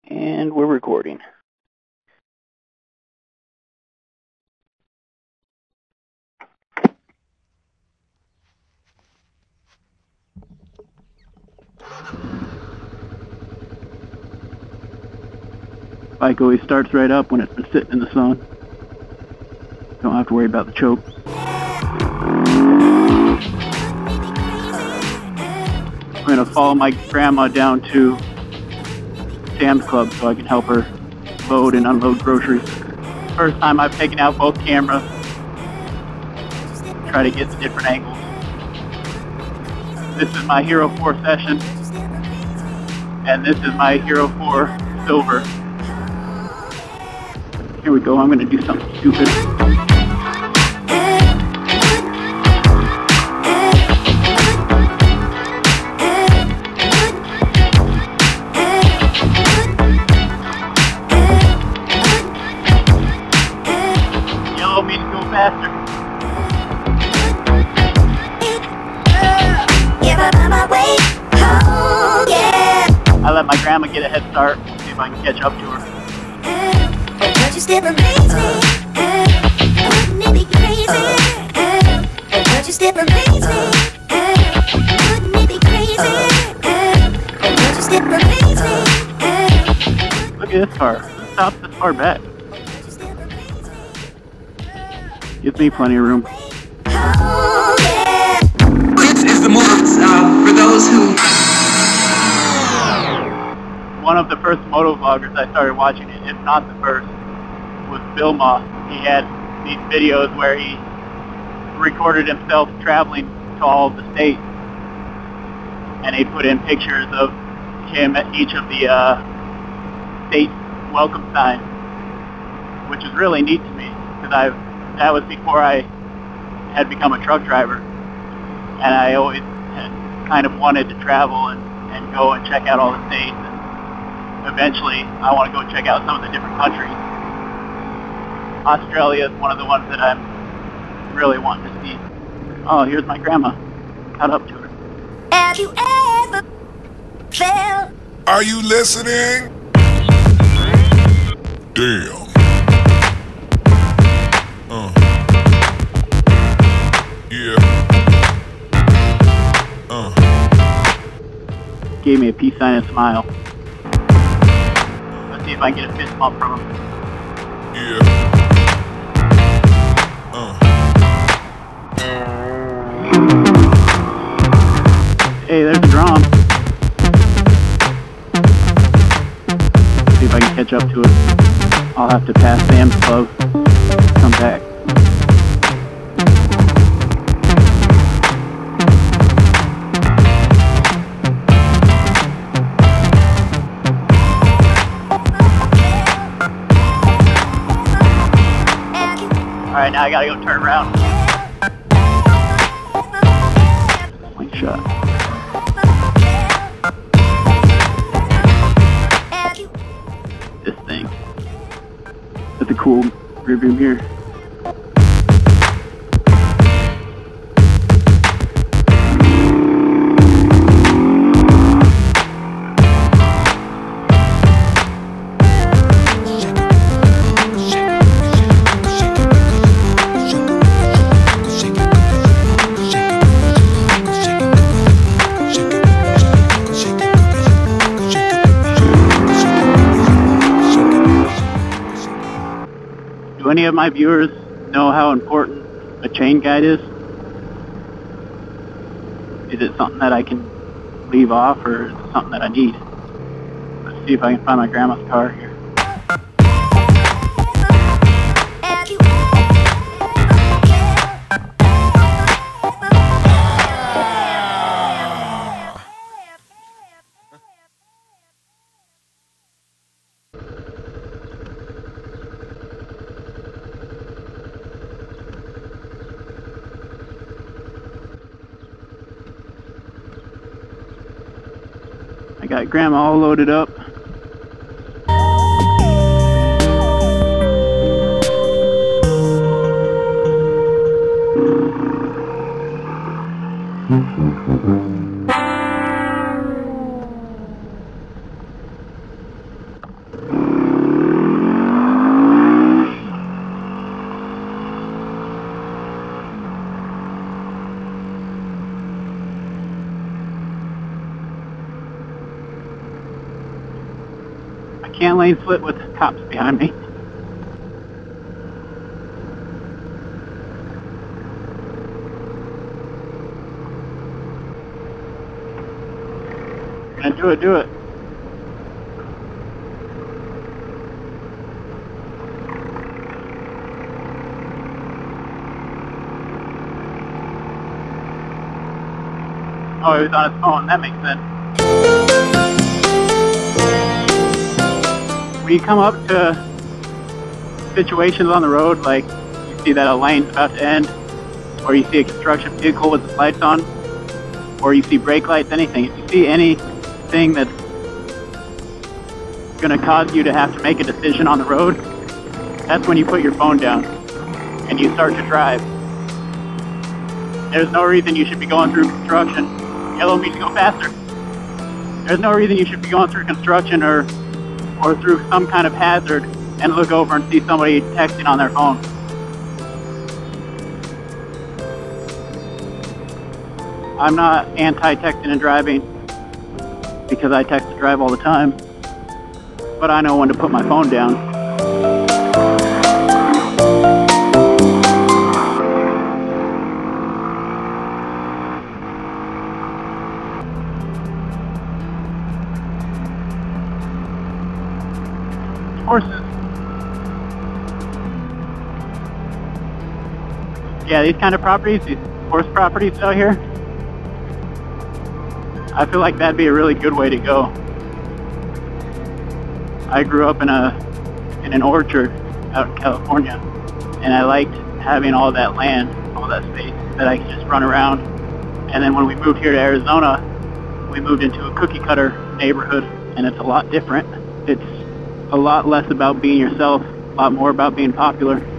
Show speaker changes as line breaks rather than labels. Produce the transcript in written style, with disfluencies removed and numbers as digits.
And we're recording. Bike always starts right up when it's been sitting in the sun. Don't have to worry about the choke. I'm going to follow my grandma down to Sam's Club so I can help her load and unload groceries. First time I've taken out both cameras. Try to get the different angles. This is my Hero 4 Session. And this is my Hero 4 Silver. Here we go, I'm going to do something stupid. Yellow means go faster. I let my grandma get a head start. See if I can catch up to her.
But you still amaze me. Wouldn't it be crazy? But you still amaze me. Wouldn't it be crazy? But you still amaze me.
Look at this car. It stops this far back. Gives me plenty of room.
This is the moment for those who...
One of the first moto vloggers I started watching, if not the first, was Bill Moss. He had these videos where he recorded himself traveling to all of the states, and he put in pictures of him at each of the state welcome signs, which is really neat to me because that was before I had become a truck driver, and I always had kind of wanted to travel and go and check out all the states. Eventually, I want to go check out some of the different countries. Australia is one of the ones that I'm really wanting to see. Oh, here's my grandma. Cut up to her.
Have you ever felt?
Are you listening? Damn. Yeah.
Gave me a peace sign and a smile. See if I can get a fist bump from him.
Yeah.
Hey, there's the drum. See if I can catch up to it. I'll have to pass Sam's Club. Come back. Alright, now I gotta go turn around. One shot. This thing. That's a cool rear view mirror. Do any of my viewers know how important a chain guide is? Is it something that I can leave off, or is it something that I need? Let's see if I can find my grandma's car here. I got grandma all loaded up. I can't lane split with cops behind me. And do it. Oh, he was on his phone. That makes sense. When you come up to situations on the road, like you see that a lane's about to end, or you see a construction vehicle with the lights on, or you see brake lights, anything. If you see anything that's going to cause you to have to make a decision on the road, that's when you put your phone down and you start to drive. There's no reason you should be going through construction. Yellow means go faster. There's no reason you should be going through construction or through some kind of hazard and look over and see somebody texting on their phone. I'm not anti-texting and driving because I text and drive all the time, but I know when to put my phone down. Horses. Yeah, these kind of properties, these horse properties out here, I feel like that'd be a really good way to go. I grew up in an orchard out in California, and I liked having all that land, all that space that I could just run around. And then when we moved here to Arizona, we moved into a cookie cutter neighborhood, and it's a lot different. It's a lot less about being yourself, a lot more about being popular.